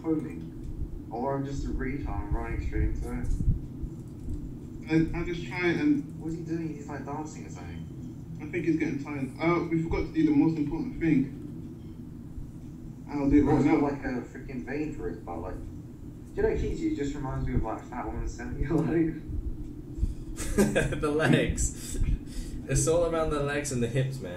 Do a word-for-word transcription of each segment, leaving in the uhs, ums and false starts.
coding. Or I'm just a retard running straight into it. I, I just try and... What's he doing? He's like dancing or something. I think he's getting tired. Oh, we forgot to do the most important thing. I'll do it right It's now. got like a freaking vein for his butt. Like, do you know Kiji? It just reminds me of like Fat Woman seventy legs. The legs. It's all around the legs and the hips, man.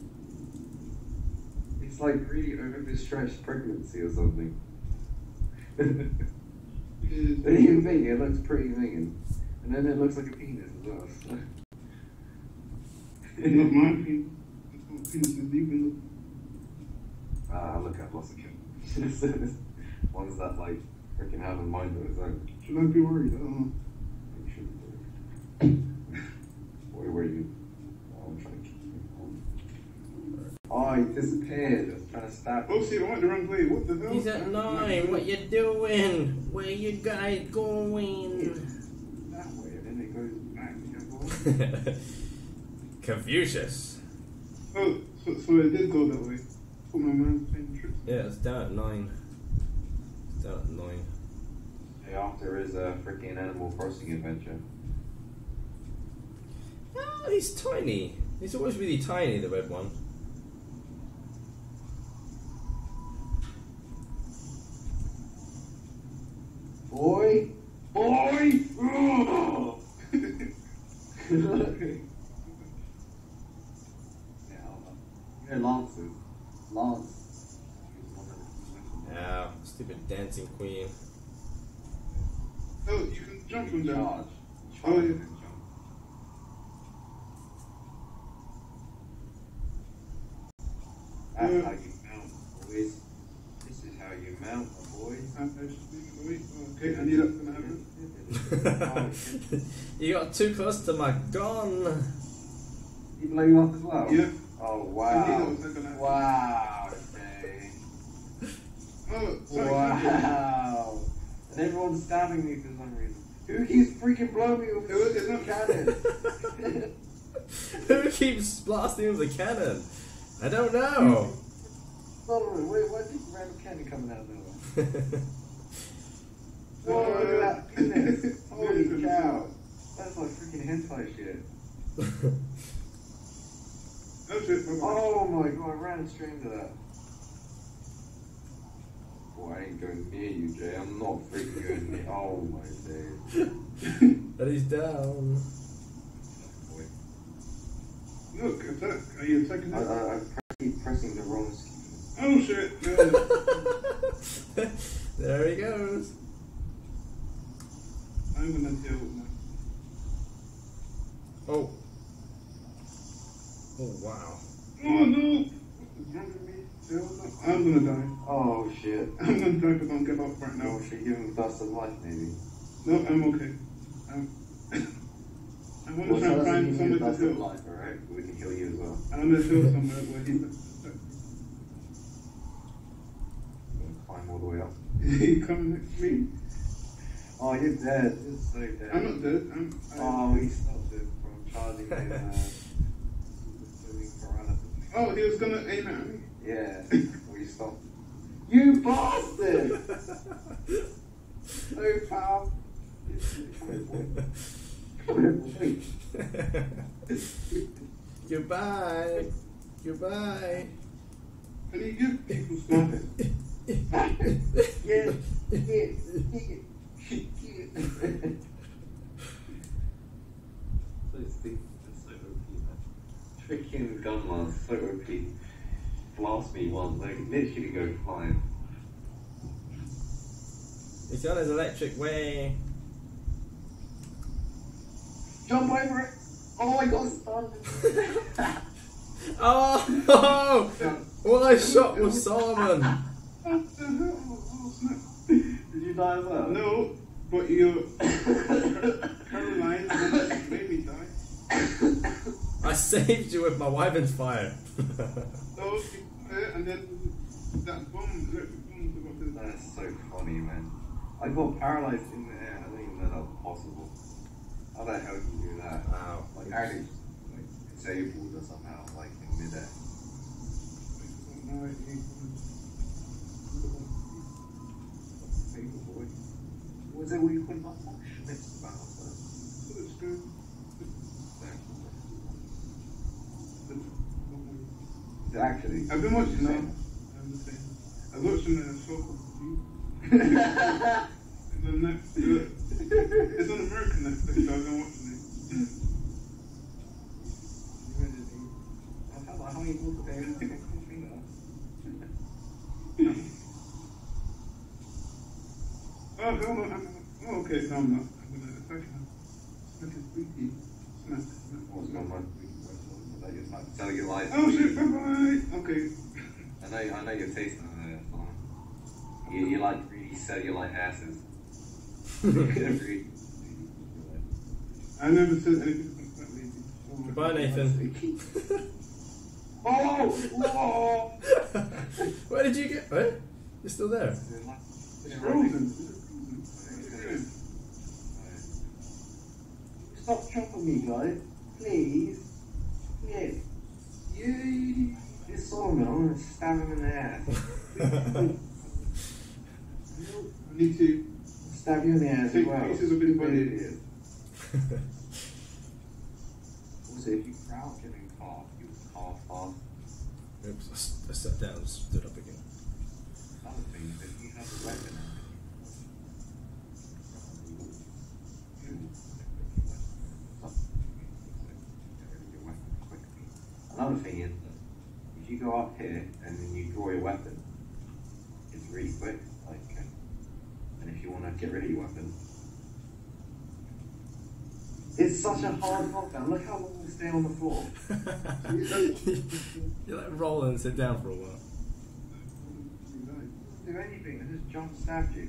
It's like really overstretched pregnancy or something. Don't even think it looks pretty big, and, and then it looks like a penis as well. So. Not my penis. It's not penis is even. Ah, look, I've lost a kid. Ones that like freaking have a mind of its own. Should I be worried? I don't know. You shouldn't be worried. Boy, where are you? Oh, I'm trying to keep him on. Oh, he disappeared. I was trying to stab him. Oh, see, I went the wrong way. What the hell? He's at nine. What you doing? Where you guys going? That way, and then it goes back the other way. Confucius. Oh, so, so it did go that way. Put my man playing tricks. Yeah, it's down at nine. It's down at nine. Hey, after his uh, freaking Animal Crossing adventure. Oh, he's tiny. He's always really tiny, the red one. Boy! Boy! Oh! Yeah, Lances. Lance. Yeah, stupid dancing queen. Oh, you can jump from there. Charge. Oh, yeah. Jump. That's Yeah. how you mount, boys. This is how you mount, my boy. Okay, I need that gonna happen. You got too close to my gun. You blow you up as well? Yeah. Oh, I knew wow. that was not gonna happen. Wow, okay. Oh, sorry. Wow. And everyone's stabbing me for some reason. Who keeps freaking blowing me with It was- it's a not- cannon? Who keeps blasting with the cannon? I don't know. Solomon, wait, why is this random cannon coming out of nowhere? Whoa, look at that penis. Holy cow. That's like freaking hentai shit. Oh, shit. Bye-bye. Oh my god, I ran straight into that. Boy, I ain't going near you, Jay. I'm not freaking going near. Oh my days. But he's down. Boy. Look, attack. Are you attacking I, it? I, I keep pressing the wrong key. Oh, shit. No. There he goes. I'm gonna deal with that. Oh. Oh, wow. Oh, no. What's wrong with me? Hell no. I'm gonna die. Oh shit. I'm gonna die if I don't get up right No, now. should give him dust of life, maybe. No, I'm okay. I'm, I want to Well, try and tell us if find you somewhere need to dust of heal. life, alright? We can heal you as well. I want to heal somewhere where he's I'm gonna climb all the way up. he coming next to me. Oh, you're dead. You're so dead. I'm not dead. I'm. I, Oh, he stopped it from charging in uh, swimming piranha. oh, he was gonna aim at me. Yeah, we stopped. You bastard! No, pal. Come here, boy. Come here, boy. Goodbye. Goodbye. Can you give people stuff? Yeah, yeah, yeah, yeah. So stupid, it's so O P, man. Freaking gun lance, so O P. Blast me once, like literally go flying. He's on his electric way. Jump over it! Oh, I got stunned. Oh, oh! All I shot was Solomon. What the hell? Oh, snap. Did you die as well? No, but you Caroline made me die. I saved you with my wyvern's fire. No, and then that bomb, electric bomb, got That's so funny, man. I got paralyzed in the air. I didn't even know that was possible. How the hell do you do that? Wow. Like, actually, like, disabled or somehow, like, in midair. Was it what you call that? Schmitz about it. Actually, I've been watching that. I'm just saying. I was watching a show called Coop. It's on Netflix. It's on American Netflix, so I've been watching it. I felt like how many people there is to Oh, okay, I'm, I'm, oh, okay, so I'm not. I'm gonna attack him. Smack his freaky. Smack. What's going on? That you're like cellulite. Oh shit! Bye bye. Okay. I know. I know your taste in there. You, you like really cellulite asses. Every. I never said anything about that lady. Oh, Goodbye, Nathan. Oh! Whoa! Where did you get? Where? You're still there. It's frozen. Stop chopping me, guys. Please. Please. You. This Soloman, I'm gonna stab him in the ass. I need to stab you in the ass as take well. pieces of his body. Idiot. Also, if you crowd getting cough, you cough off. Oops, I, s- I sat down and stood up again. Other thing is, if you have a weapon, another thing is that if you go up here and then you draw your weapon, it's really quick. Like, uh, and if you want to get rid of your weapon, it's such a hard knockdown. Look how long we stay on the floor. You're like rolling and sit down for a while. Don't do anything. I just jump stabbed you.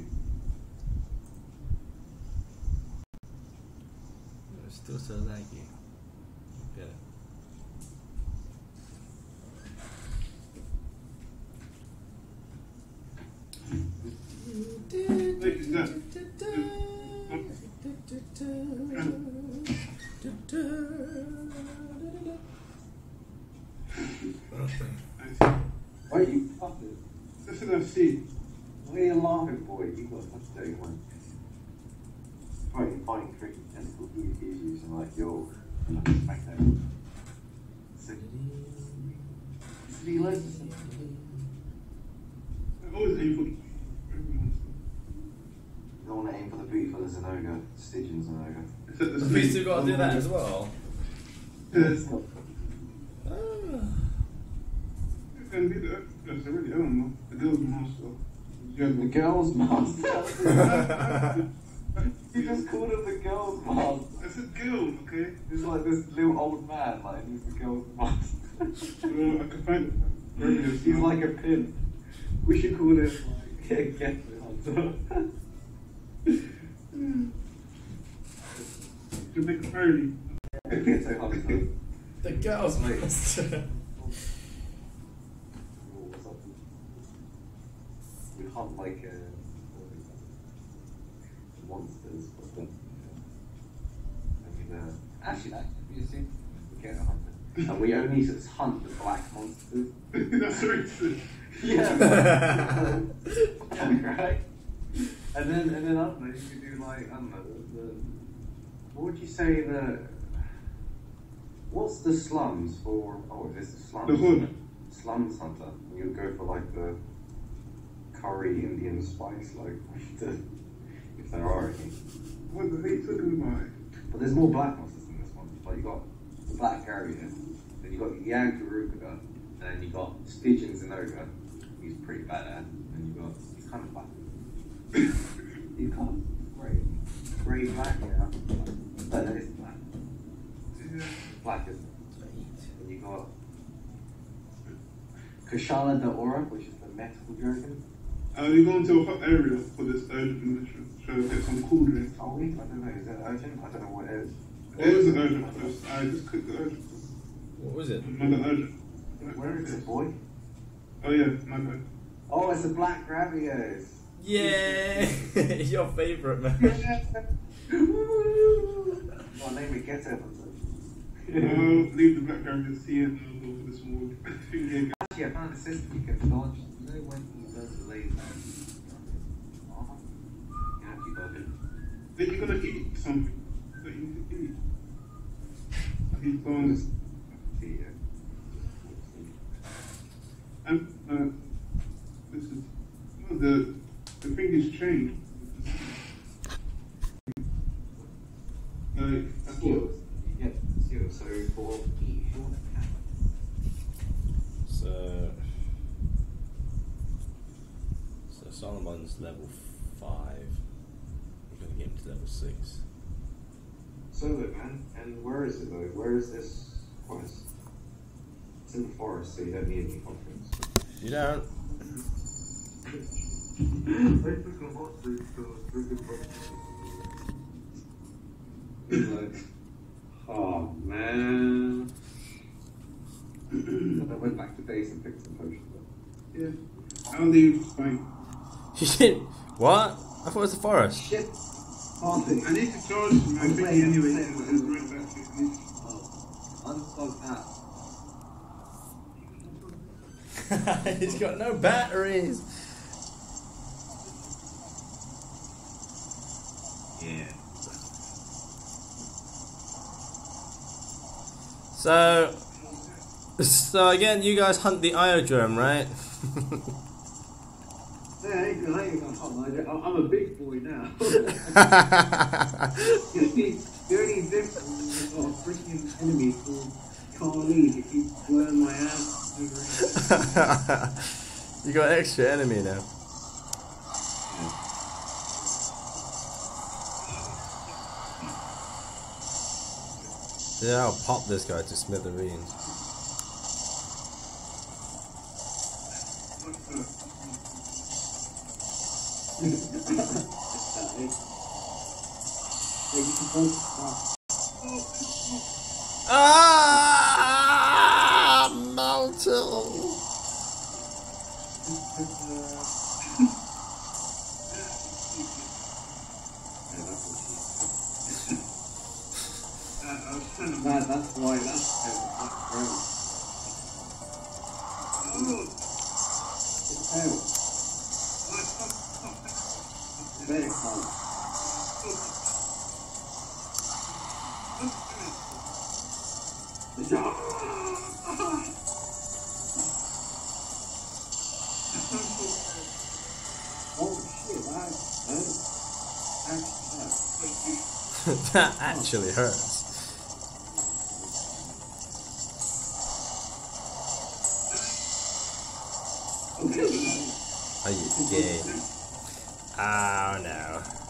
It's still so laggy. Get it. Wait, is that? Why are you fucking? That's what I see. Why are you laughing, boy? You got such dirty one. Right, you're fighting tricky tentacle issues and like, yo, I'm not back there. So, see, like, I always aim for everyone. you don't want to aim for the booty for the Zenoga, Stygian Zenoga. Is that the Have we snake? still got to do that as well? Yes. Ah. It's gonna be the. That's already. I don't know. The girl's master. Yeah, The girls' master. You just called him the girls' master. I said girl, okay? He's like this little old man, like he's the girls' master. Well, I can find it. He's like a pimp. We should call him like a ghetto hunter. To make it early. Ghetto hunter. The girls' master. We hunt like uh, monsters, but then, I mean, uh, actually, that could be a thing. We get a hunter, and we only just hunt the black monsters. That's racist. Yeah, yeah, right. And then, and then, I don't know. You could do like, I don't know. The, the, what would you say the? What's the slums for? Oh, is this the slums? The hood. Slums hunter. You would go for like the curry Indian spice, like the, if there are any. What are you talking about? But there's more black monsters in this one. Like you got the black carrier, then you got Yang Garuka, and then you got Stygian Zenoga. He's pretty badass, and you got he's kind of black. He's kind of grey, grey black, yeah. But that is black. Yeah. Black isn't it? And you got Kashala the Aura, which is the metal dragon. Uh, you're going to a hot area for this urgent mission. Trying to get some cool drink. Are we? I don't know. Is that urgent? I don't know what it is. It is an urgent first. I just clicked the urgent. What was it? Another urgent. Where is it, boy? Oh yeah, my bad. Oh, it's the black Gravios. Yeah, your favourite man. Well, name it Ghetto Hunter. Well, leave the black guy just here and I'll go for the small thing. Actually, I found a system you can dodge. You know when he does the laser? Uh-huh. You can actually dodge it. Then you're gonna eat something that you need to eat. Like he's gone. And uh, this is no, the the thing is changed. Like that's what. Yeah, skills. So for each one account. So, so Solomon's level five. We're gonna get him to level six. So look, man, and where is it though? Where is this quest? It's in the forest, so you don't need any confidence. You don't. Like, oh man. I went back to base and picked some potions up. Yeah. I'll leave fine. You didn't. What? I thought it was the forest. Shit! Oh, I need to charge my I'm thingy playing, I'm anyway. playing with And it. bring it back to it. Oh, unplug that. He's got no batteries. Yeah. So, so again, you guys hunt the Iodrome, right? Yeah, I ain't gonna, I ain't gonna hunt my I'm I'm a big boy now. the only difference is I've got a freaking enemy called Carly that keeps blowing my ass over You got an extra enemy now. Yeah, I'll pop this guy to smithereens. Ah, Malto. That, that's why that's that's gross. It's tail. There it comes. Oh shit, that, that actually hurts. That actually hurts. Are you gay? Oh no.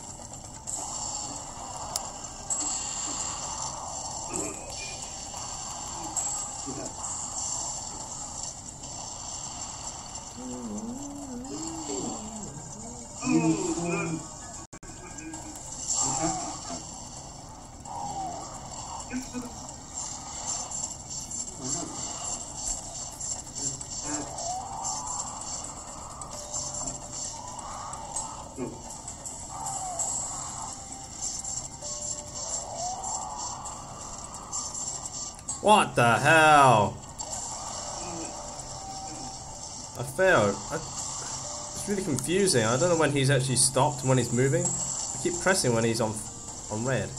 What the hell? I failed. I, it's really confusing. I don't know when he's actually stopped and when he's moving. I keep pressing when he's on on red.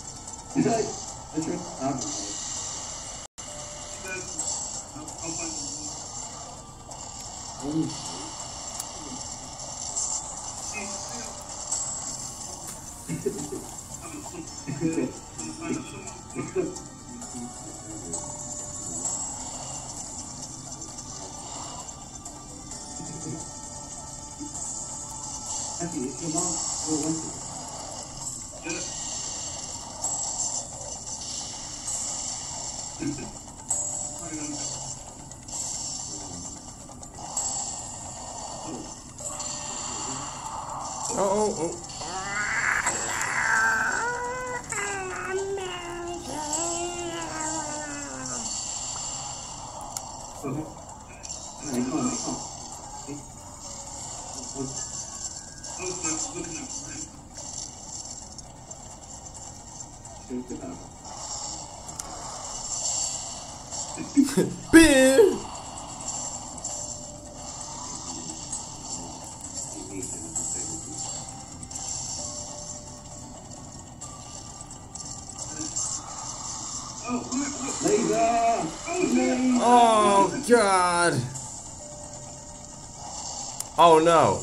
Oh, oh, oh. Beer! Oh god! Oh no!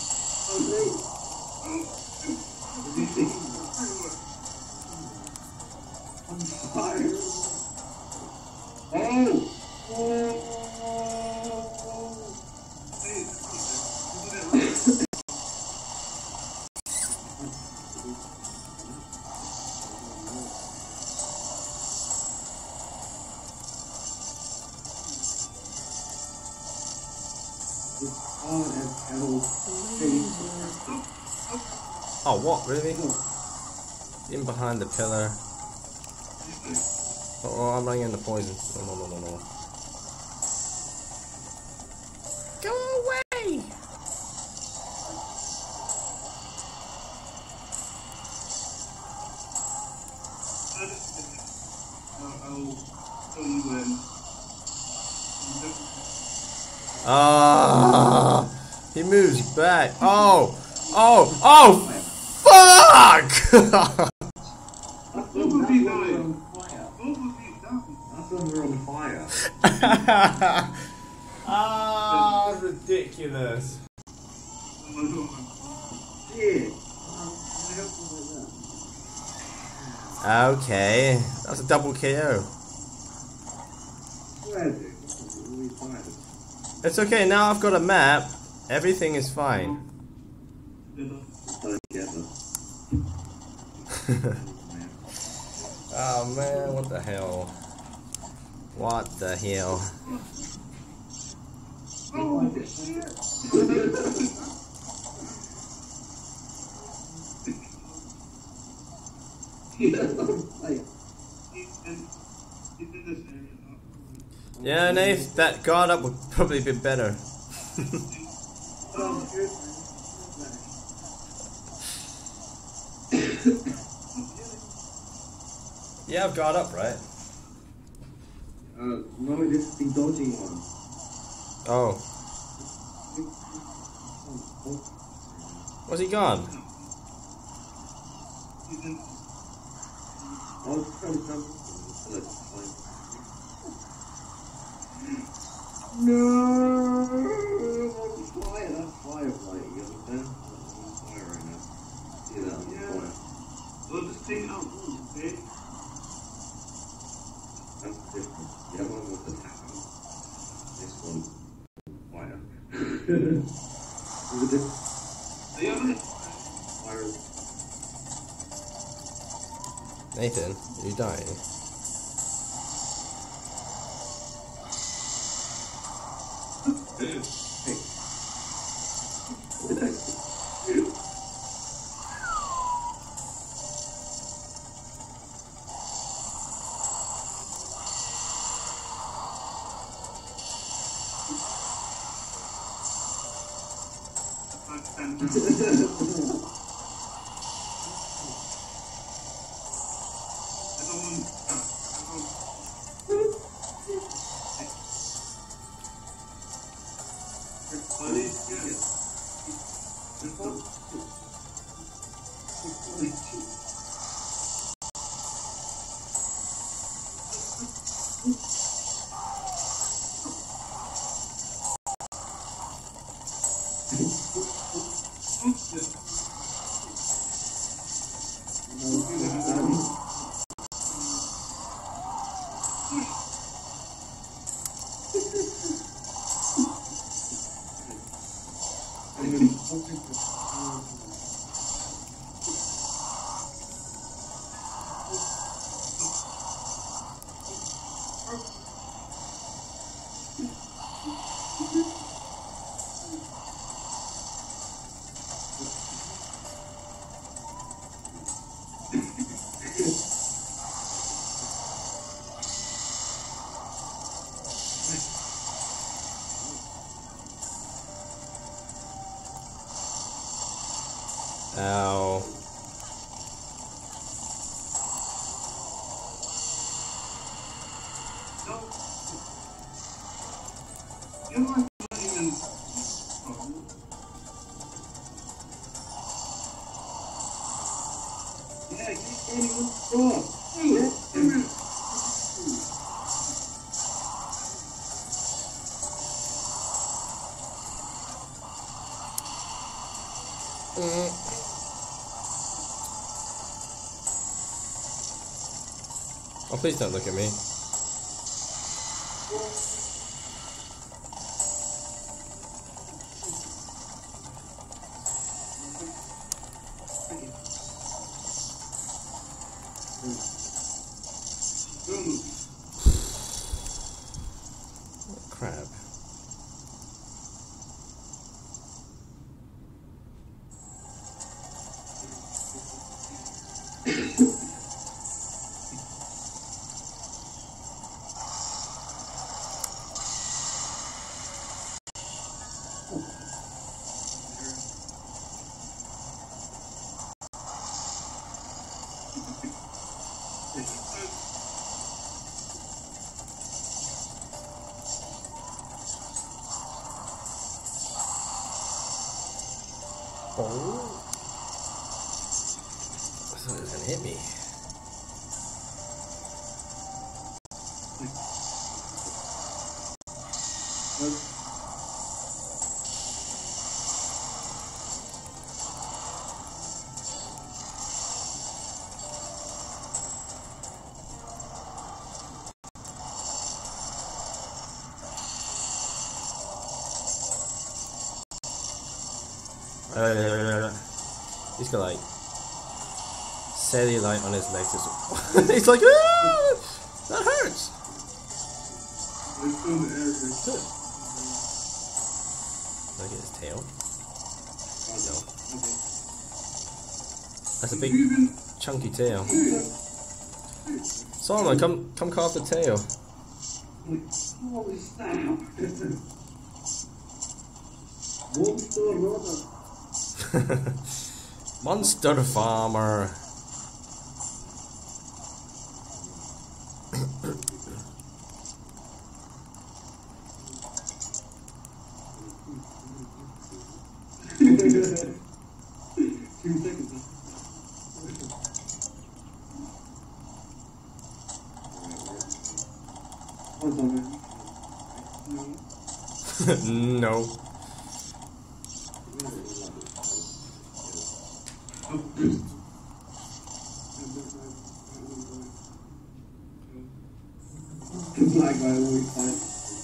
Oh, what? Really? In behind the pillar. Oh, I'm running into poison. No, no, no, no, no. Go away! Ah, he moves back. Oh, oh, oh, fuck! We're on fire. Ah, ridiculous. Okay, that's a double K O. It's okay, now I've got a map. Everything is fine. Oh man, what the hell? What the hell? Oh, shit. Yeah, Nate, that guard up would probably be better. Yeah, I've got up, right? Uh, no, this is the dodging one. Oh. Was he gone? No, I'm on fire. That's firefight, you understand? I'm on fire right now. See that? I'm on fire. Well, just take it out, okay? That's different. The other one was the tackle. This one, fire. There's a different The other fire. Nathan, are you dying? Ow. You're not even. Yeah, keep getting with the Mm. Oh, please don't look at me. Crap. Oh. I thought it was gonna hit me. Uh, he's got like cellulite on his legs. He's like, ah, that hurts. Look at his tail. No. That's a big chunky tail. Solomon, come come carve the tail. Monster farmer. No. Black guy always fight.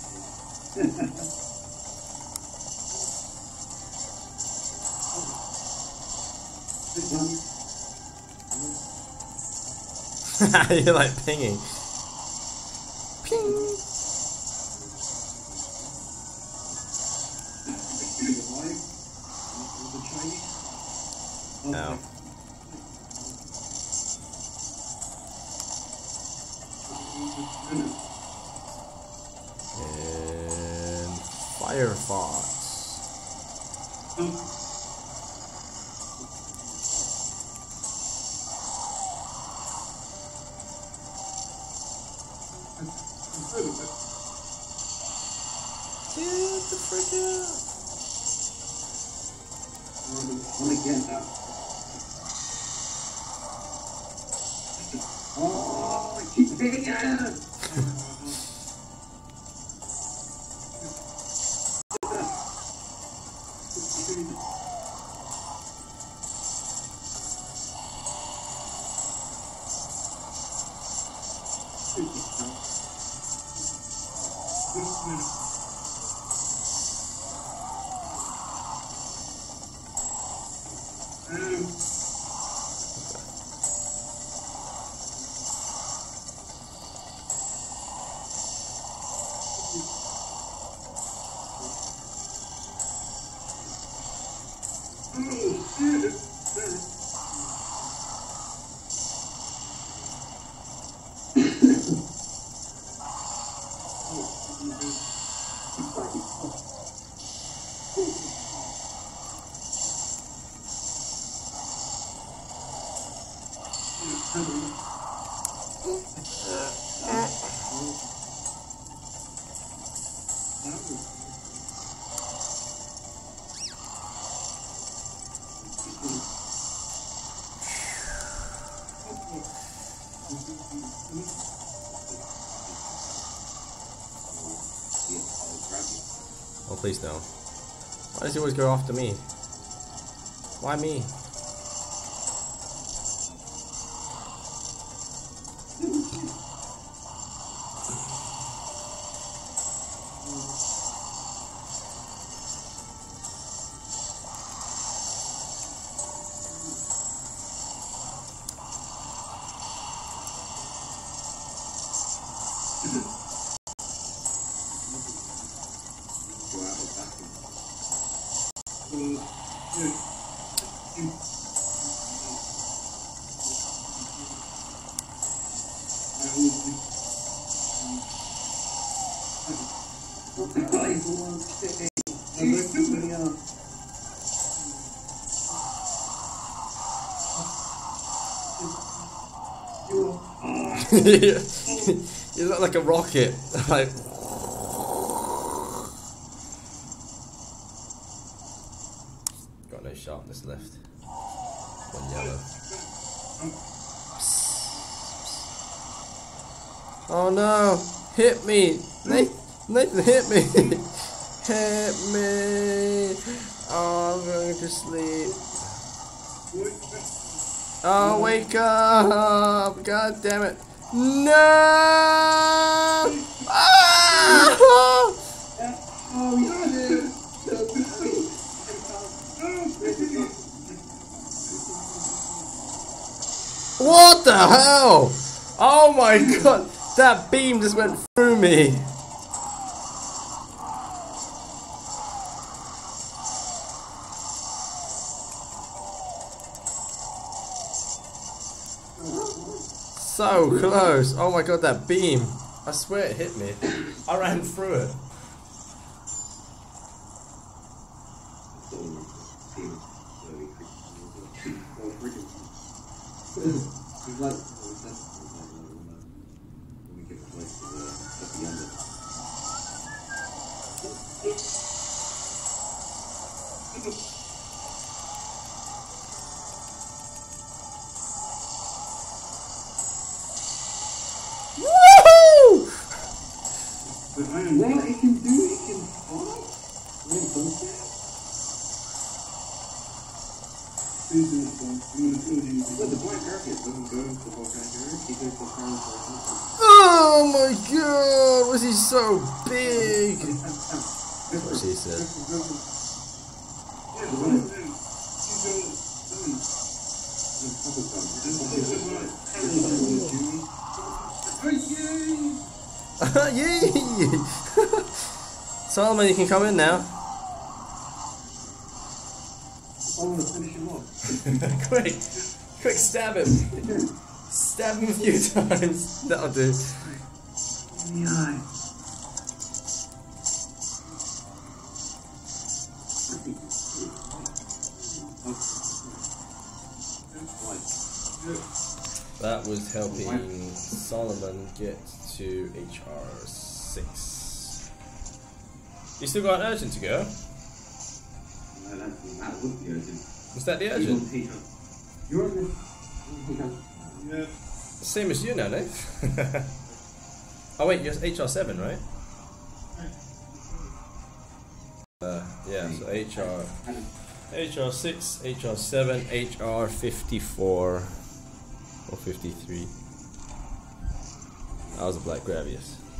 You're like pinging. Ping. Ow. And Firefox. Get the frick out. I want to get that. Oh, I keep hitting it. Oh, please no. Why does he always go after me? Why me? You look like a rocket. Like, got no sharpness left. One yellow. Oh no! Hit me! Nathan, Nathan hit me! Hit me! Oh, I'm going to sleep. Oh, wake up! God damn it! No! Ah! What the hell? Oh my god! That beam just went through me! So close! Oh my god, that beam! I swear it hit me. I ran through it. Woohoo! What it can do, it can fly. When it does that. But the black carpet doesn't go to the black carpet. He goes to the crown for Oh my god! Was he so big? That's what she said. Yay! Solomon, you can come in now. I want to finish him off. Quick! Quick, stab him! Stab him a few times. That'll do. In the eye. That was helping Solomon get to H R six. You still got an urgent to go? No, that, that would be urgent. Was that the urgent? You're on the... Yeah. Same as you now, Nate. Oh wait, you're H R seven, right? Uh, yeah, so H R... H R six, H R seven, H R fifty-four... Or fifty-three. That was a black Gravius.